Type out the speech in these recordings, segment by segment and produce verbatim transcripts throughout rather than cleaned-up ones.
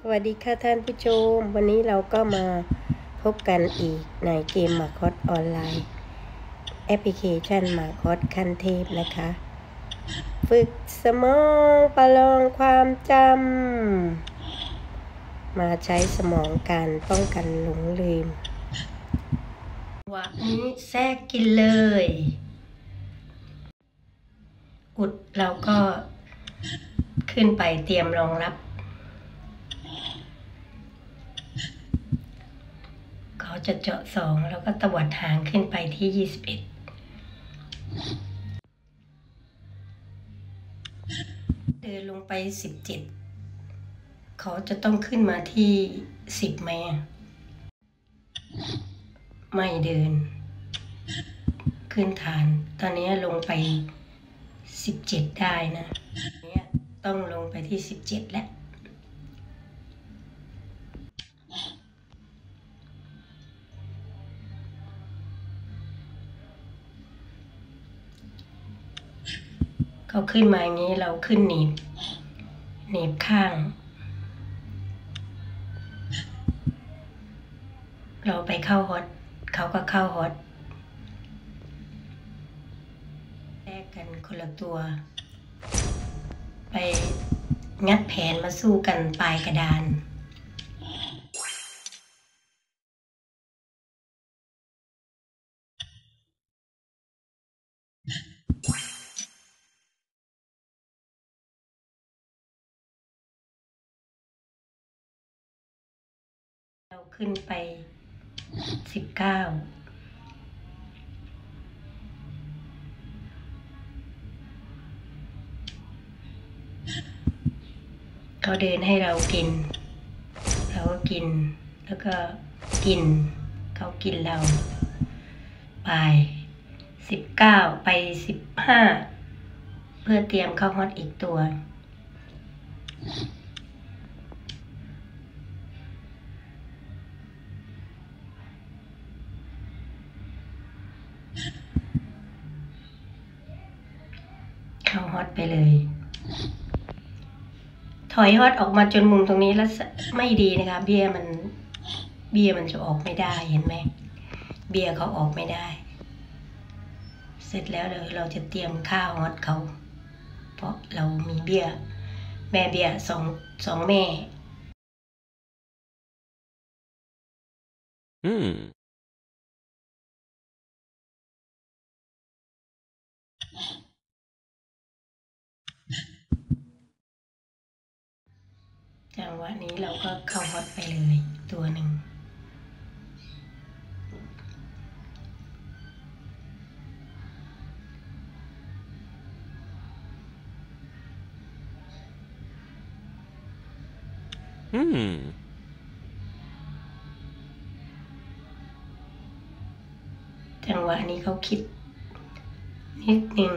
สวัสดีค่ะท่านผู้ชมวันนี้เราก็มาพบกันอีกในเกมมาคอสออนไลน์แอปพลิเคชันมาคอสขั้นเทพนะคะฝึกสมองประลองความจำมาใช้สมองการป้องกันหลงลืมวันนี้แทรกกินเลยอุดเราก็ขึ้นไปเตรียมรองรับเขาจะเจาะสองแล้วก็ตวัดหางขึ้นไปที่ยี่สิบเอ็ดเดินลงไปสิบเจ็ดเขาจะต้องขึ้นมาที่สิบไหมไม่เดินขึ้นฐานตอนนี้ลงไปสิบเจ็ดได้นะเนี่ยต้องลงไปที่สิบเจ็ดแล้วเขาขึ้นมาอย่างนี้เราขึ้นหนีบหนีบข้างเราไปเข้าฮอตเขาก็เข้าฮอตแลกกันคนละตัวไปงัดแผนมาสู้กันปลายกระดานเราขึ้นไปสิบเก้าเขาเดินให้เรากินเราก็กินแล้วก็กินเขากินเราไปสิบเก้าไปสิบห้าเพื่อเตรียมเข้าฮอตอีกตัวเข้าฮอตไปเลยถอยฮอตออกมาจนมุมตรงนี้แล้วไม่ดีนะคะเบี้ยมันเบี้ยมันจะออกไม่ได้เห็นไหมเบี้ยเขาออกไม่ได้เสร็จแล้วเลยเราจะเตรียมข้าวฮอตเขาเพราะเรามีเบี้ยแม่เบี้ยสองสองแม่อืมจังหวะนี้เราก็เข้าฮอตไปเลยตัวหนึ่งอืมจังหวะนี้เขาคิดนิดหนึ่ง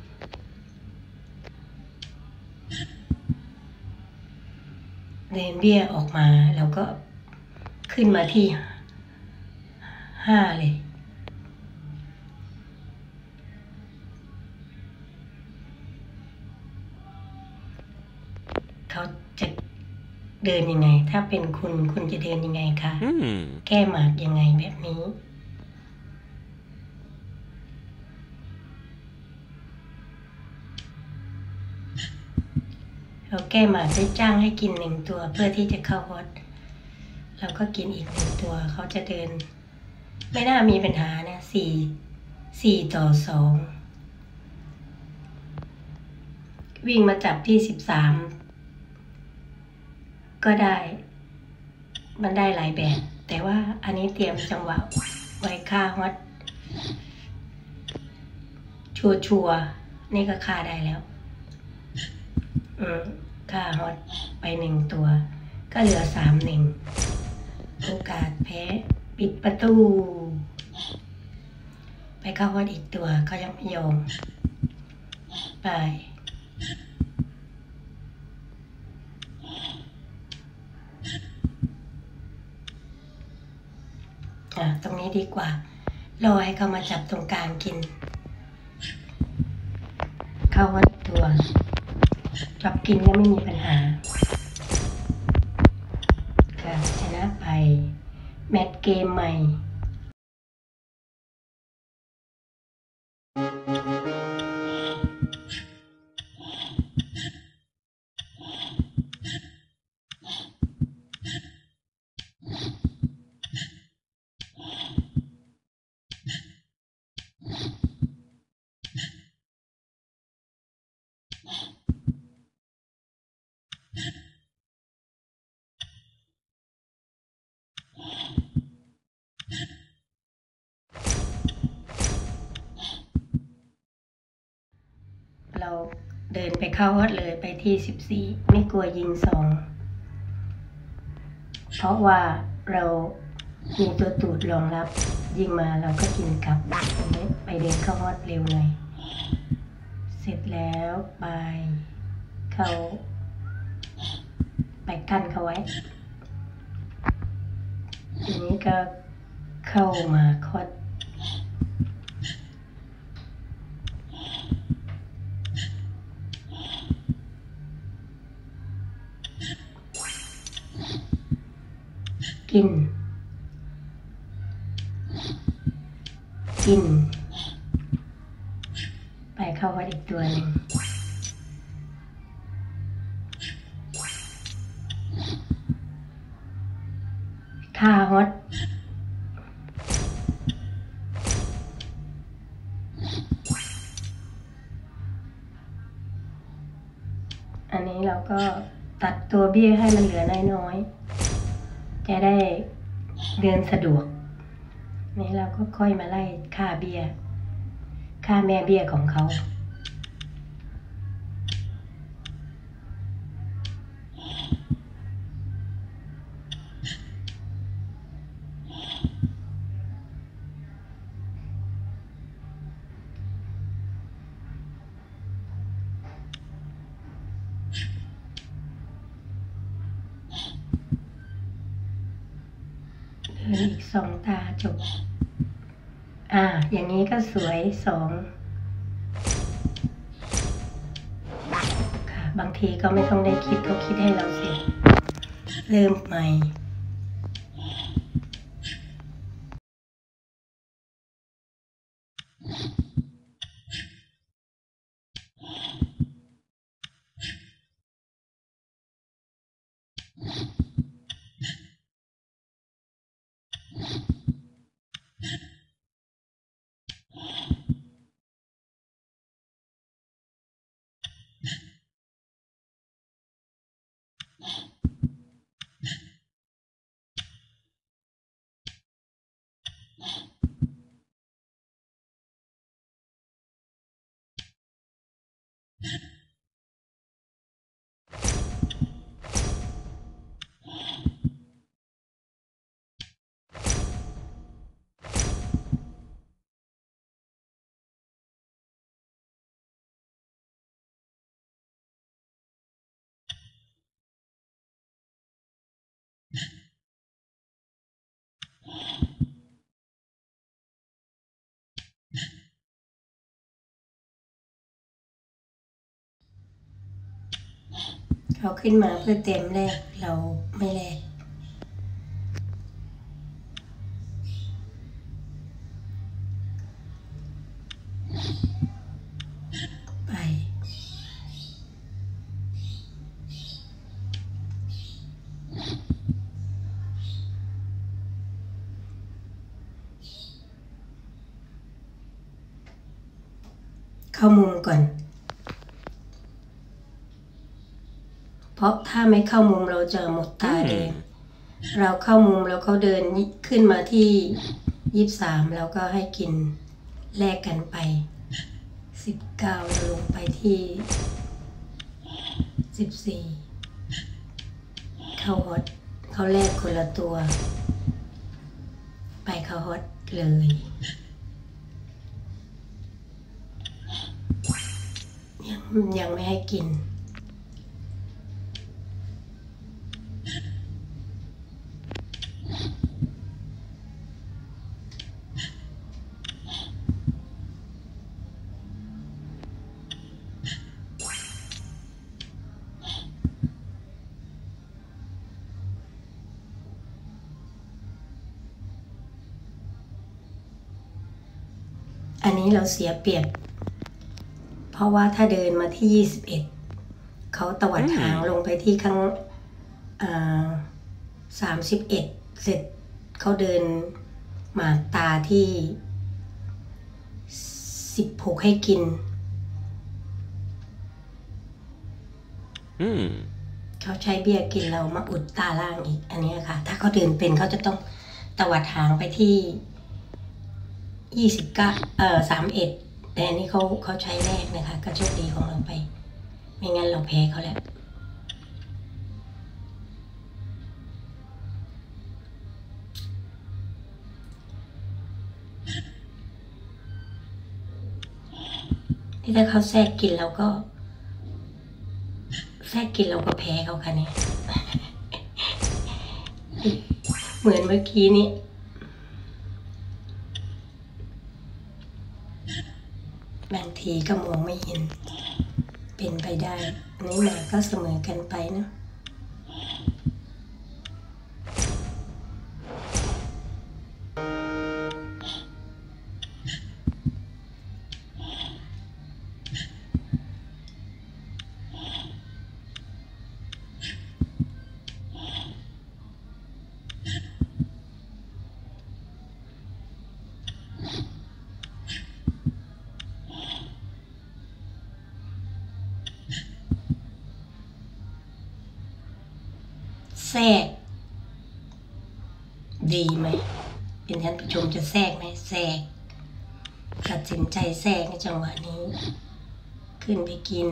เดินเบี้ยออกมาแล้วก็ขึ้นมาที่ห้าเลยเขาจะเดินยังไงถ้าเป็นคุณคุณจะเดินยังไงคะแก้หมากยังไงแบบนี้เราแก้หมากได้จ้างให้กินหนึ่งตัวเพื่อที่จะเข้าฮอตเราก็กินอีกหนึ่งตัวเขาจะเดินไม่น่ามีปัญหานะสี่สี่ต่อสองวิ่งมาจับที่สิบสามก็ได้มันได้หลายแบบแต่ว่าอันนี้เตรียมจังหวะไว้ค่าฮอตชัวชัวนี่ก็ค่าได้แล้วอืมค่าฮอตไปหนึ่งตัวก็เหลือสามหนึ่งโอกาสแพ้ปิดประตูไปเข้าฮอตอีกตัวเขายังไม่ยอมไปอ่ะตรงนี้ดีกว่ารอให้เขามาจับตรงกลางกินเข้าฮอตตัวจับกินก็ไม่มีปัญหาเกมใหม่เราเดินไปเข้าวัดเลยไปที่สิบสี่ไม่กลัวยิงสองเพราะว่าเรามีตัวตูดรองรับยิงมาเราก็กินกลับไปเดินเข้าวัดเร็วหน่อยเสร็จแล้วไปเขาไปกั้นเขาไว้ทีนี้ก็เข้ามาคดกินกินไปเข้าวัดอีกตัวหนึ่งค่าฮอตอันนี้เราก็ตัดตัวเบี้ยให้มันเหลือน้อยๆจะได้เดินสะดวกนี่เราก็ค่อยมาไล่ค่าเบี้ยค่าแม่เบี้ยของเขาเดินอีกสองตาจบอ่าอย่างนี้ก็สวยสองค่ะบางทีก็ไม่ต้องได้คิดเขาคิดให้เราเสร็จเริ่มใหม่เขาขึ้นมาเพื่อเต็มแรกเราไม่แลกไปเข้ามุมก่อนเพราะถ้าไม่เข้ามุมเราจะหมดตาแดงเราเข้ามุมแล้วเขาเดินขึ้นมาที่ยี่สิบสามแล้วก็ให้กินแลกกันไปสิบเก้าเราลงไปที่สิบสี่เข้าฮอตเขาแลกคนละตัวไปเข้าฮอตเลยยังยังไม่ให้กินอันนี้เราเสียเปรียบเพราะว่าถ้าเดินมาที่ยี่สิบเอ็ดเขาตวัดหางลงไปที่ข้างสามสิบเอ็ดเสร็จเขาเดินหมากตาที่สิบหกให้กินเขาใช้เบี้ยกินเรามาอุดตาล่างอีกอันนี้ค่ะถ้าเขาเดินเป็นเขาจะต้องตวัดหางไปที่ยี่สิบเก้าเอ่อสามเอ็ดแต่อันนี้เขาเขาใช้แรกนะคะก็โชคดีของเราไปไม่งั้นเราแพ้เขาแล้วที่ถ้าเขาแทรกกินเราก็แทรกกินเราก็แพ้เขาค่ะเนี่ย เหมือนเมื่อกี้นี้บางทีก็มองไม่เห็นเป็นไปได้อันนี้มาก็เสมอกันไปนะแทรกดีไหมเป็นท่านผู้ชมจะแทรกไหมแทรกตัดสินใจแทรกในจังหวะนี้ขึ้นไปกิน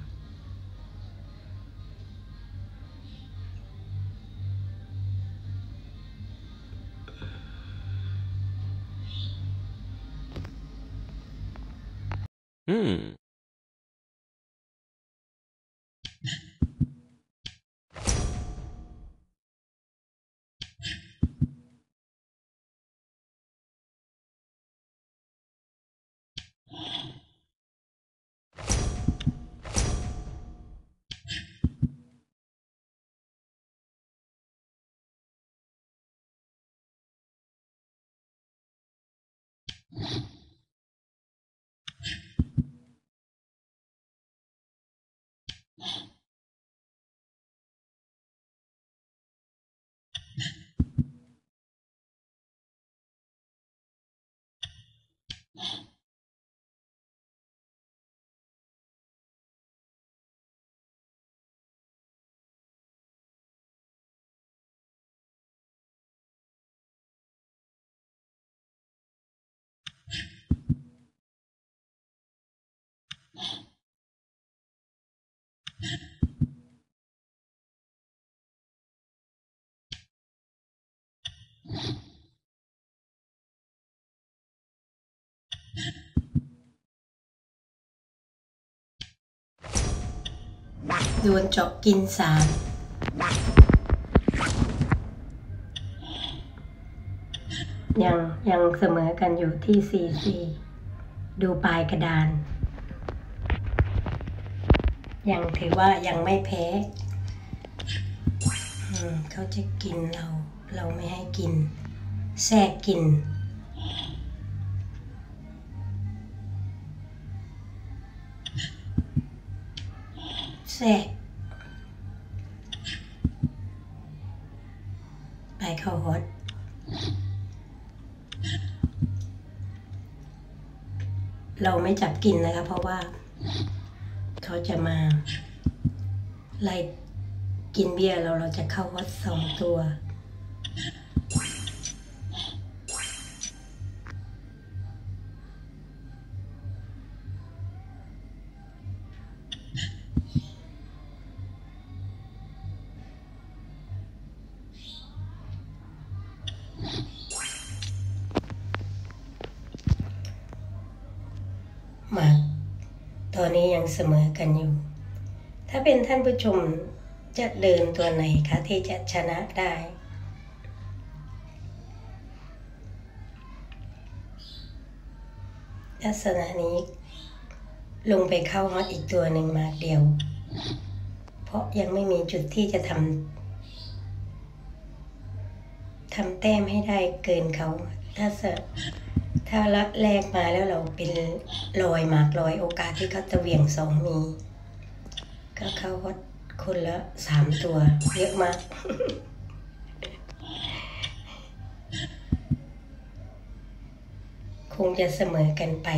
อืมโดนเจาะกินสามยังยังเสมอกันอยู่ที่สี่สี่ดูปลายกระดานยังถือว่ายังไม่แพ้เขาจะกินเราเราไม่ให้กินแทรกกินแทรกไปเข้าฮอตเราไม่จับกินนะคะเพราะว่าเขาจะมาไล่กินเบียร์เราเราจะเข้าฮอตสองตัวมาตอนนี้ยังเสมอกันอยู่ถ้าเป็นท่านผู้ชมจะเดินตัวไหนคะที่จะชนะได้ลักษณะนี้ลงไปเข้าฮอตอีกตัวหนึ่งมาเดียวเพราะยังไม่มีจุดที่จะทำทำแต้มให้ได้เกินเขาถ้าเสถ้าละแรกมาแล้วเราเป็นรอยหมากรอยโอกาสที่เขาจะเหวี่ยงสองมีก็เข้าวัดคนละสามตัวเยอะมาก คงจะเสมอกันไป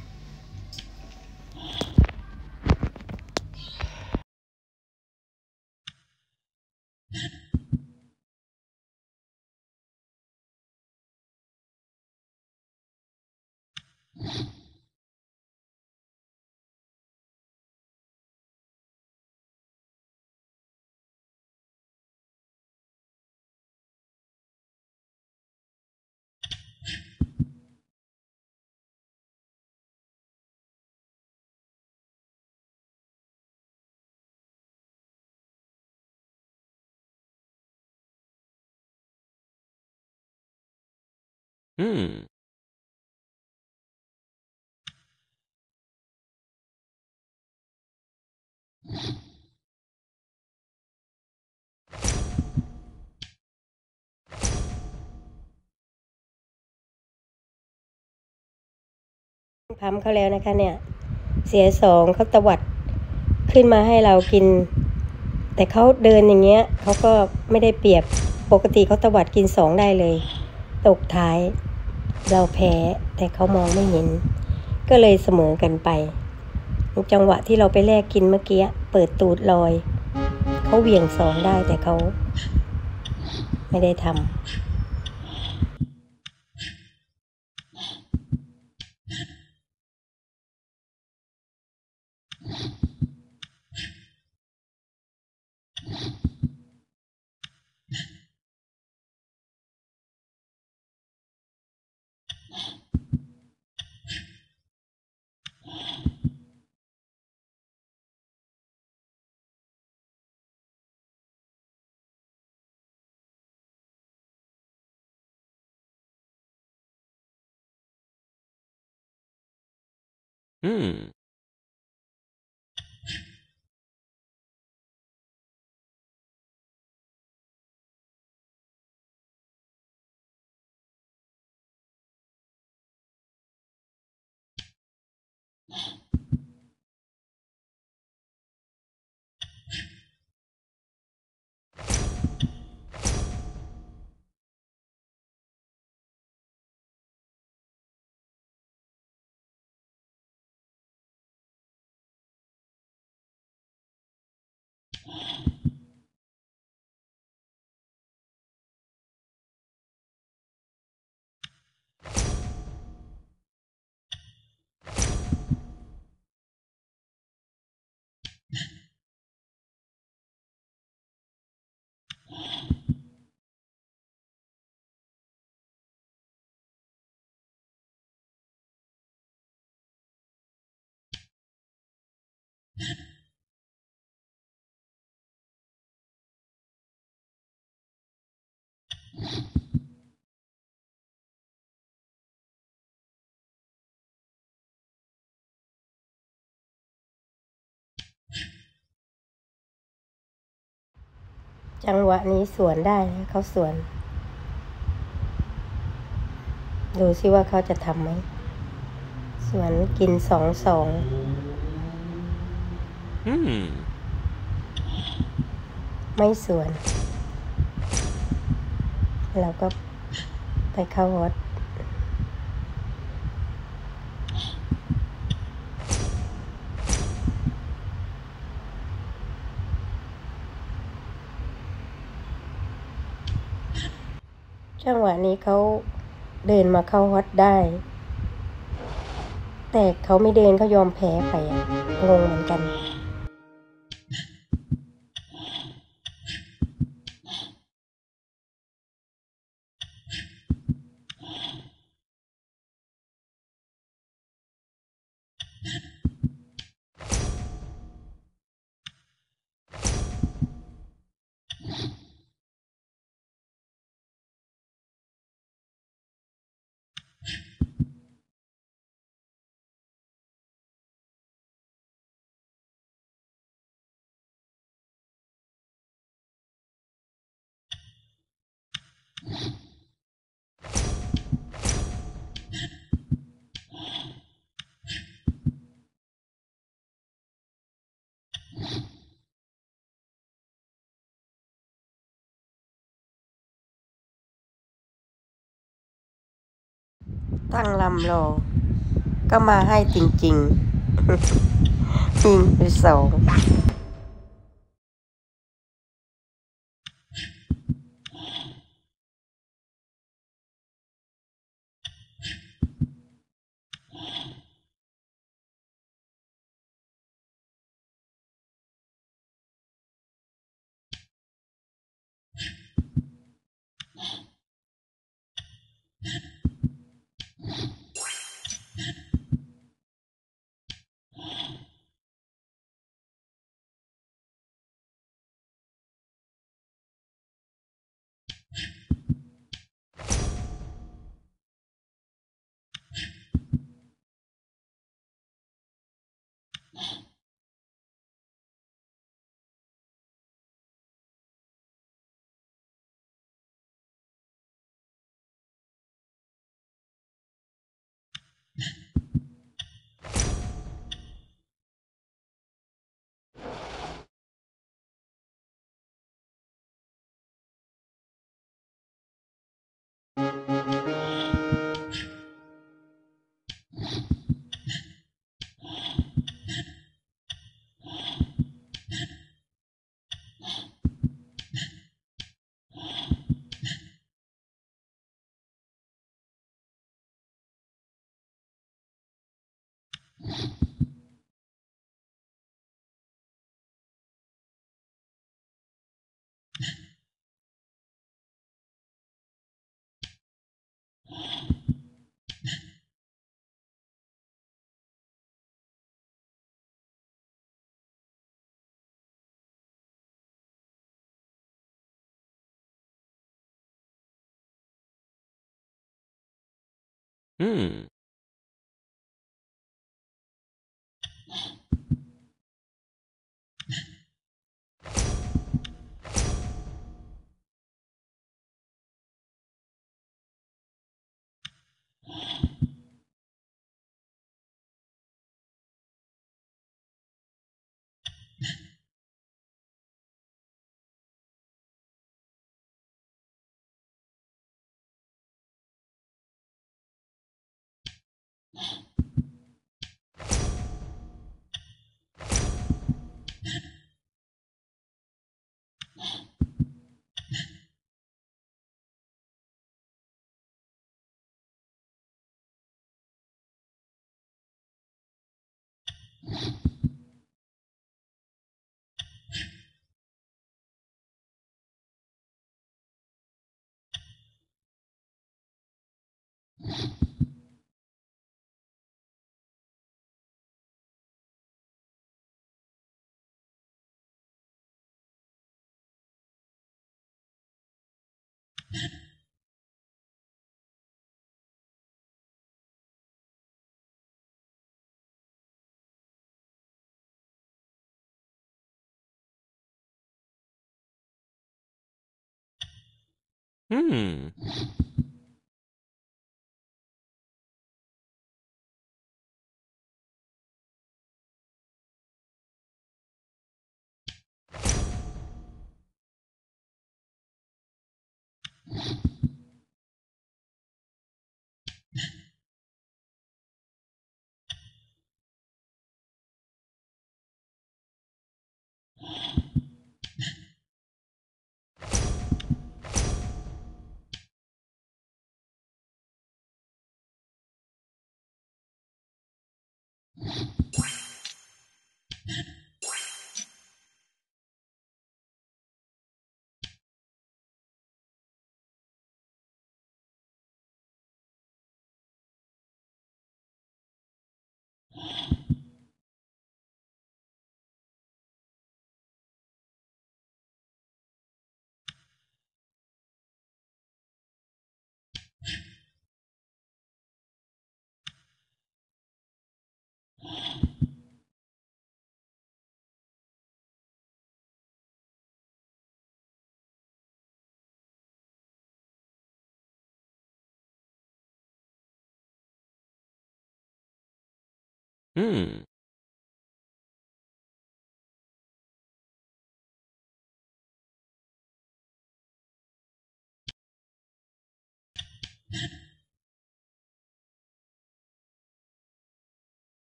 อืมพัมเขาแล้วนะคะเนี่ยเสียสองเขาตวัดขึ้นมาให้เรากินแต่เขาเดินอย่างเงี้ยเขาก็ไม่ได้เปรียบปกติเขาตวัดกินสองได้เลยตกท้ายเราแพ้แต่เขามองไม่เห็นก็เลยเสมอกันไปจังหวะที่เราไปแลกกินเมื่อกี้เปิดตูดลอยเขาเหวี่ยงสองได้แต่เขาไม่ได้ทำอืมจังหวะนี้สวนได้นะเขาสวนดูซิว่าเขาจะทำไหมสวนกินสองสองอืมไม่สวนเราก็ไปเข้าวัดจังหวะนี้เขาเดินมาเข้าวัดได้แต่เขาไม่เดินเขายอมแพ้ไปอะงงเหมือนกันตั้งลำรอก็มาให้จริงๆยิงไปสองอืมอืมอืม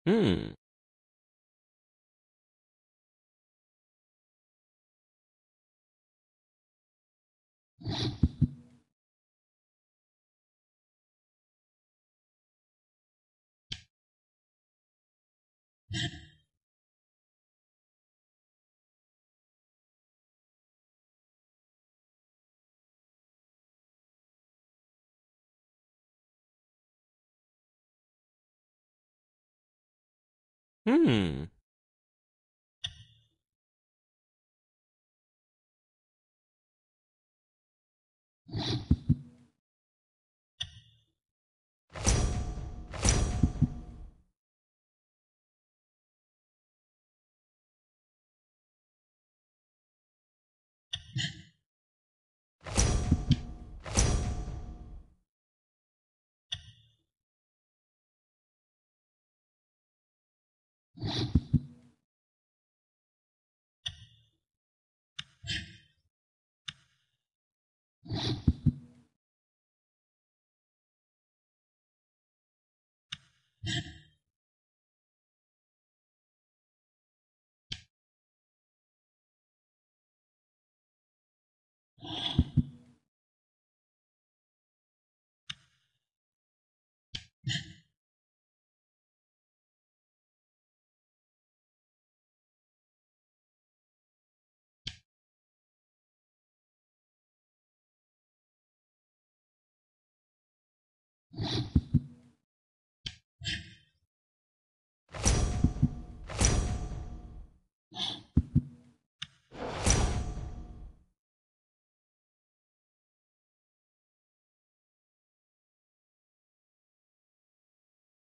อืม อืม